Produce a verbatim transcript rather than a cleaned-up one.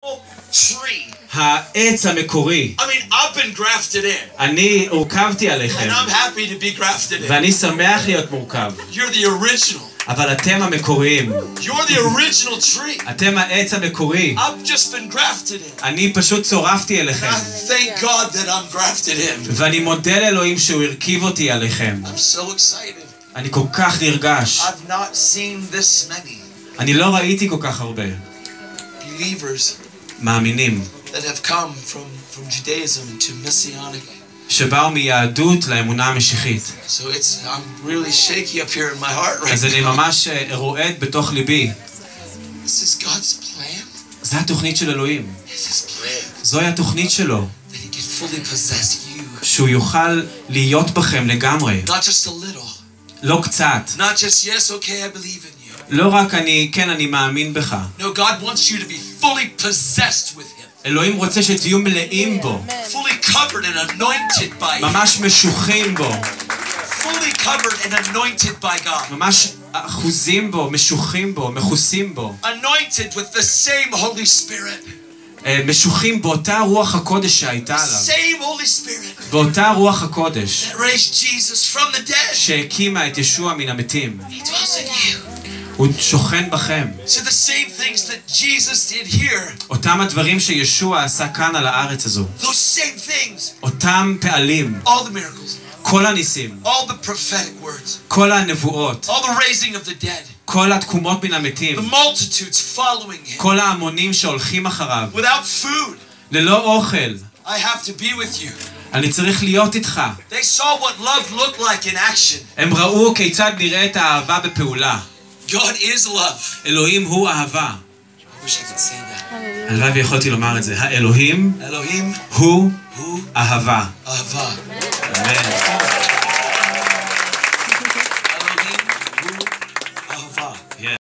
tree. העץ המקורי. I mean, I've been grafted in. אני הורכבתי עליכם. And I'm happy to be grafted in. ואני שמח להיות מורכב. You're the original. אבל אתם המקוריים. You're the original tree. אתם העץ המקורי. I've just been grafted in. אני פשוט צורפתי אליכם. I thank God that I'm grafted in. ואני מודה לאלוהים שהוא הרכיב אותי עליכם. I'm so excited. אני כל כך נרגש. I've not seen this many. אני לא ראיתי כל כך הרבה. Believers. מאמינים. That have come from from Judaism to Messianic. שבאו מיהדות לאמונה המשיחית. So it's I'm really shaky up here in my heart right now. אז אני ממש רועד בתוך ליבי. This is God's plan. זה התוכנית של אלוהים. This is plan. זוהי התוכנית שלו. That he can fully possess you. שהוא יוכל להיות בכם לגמרי. Not just a little. לא קצת. Not just yes, okay, I believe in you. לא רק אני, כן, אני מאמין בך. No, God wants you to be fully possessed with him. אלוהים רוצה שתהיו מלאים בו. Fully covered and anointed by him. ממש משוחים בו. Fully covered and anointed by God. ממש אחוזים בו, משוחים בו, מכוסים בו. Anointed with the same Holy Spirit. משוחים באותה רוח הקודש שהייתה עליו. Same Holy Spirit. באותה רוח הקודש. That raised Jesus from the dead. שהקימה את ישוע מן המתים. He dwells in you. הוא שוכן בכם. So the same things that Jesus did here. אותם הדברים שישוע עשה כאן על הארץ הזו. Those same things. אותם פעלים. All the miracles. כל הניסים. All the prophetic words. כל הנבואות. All the raising of the dead. כל התקומות מן המתים. The multitudes following him. כל ההמונים שהולכים אחריו. Without food. ללא אוכל. I have to be with you. אני צריך להיות איתך. They saw what love looked like in action. הם ראו כיצד נראית האהבה בפעולה. God is love. אלוהים הוא אהבה. I wish I could say that. הלוואי ויכולתי לומר את זה. האלוהים Elohim הוא הוא אהבה. אהבה. אמן.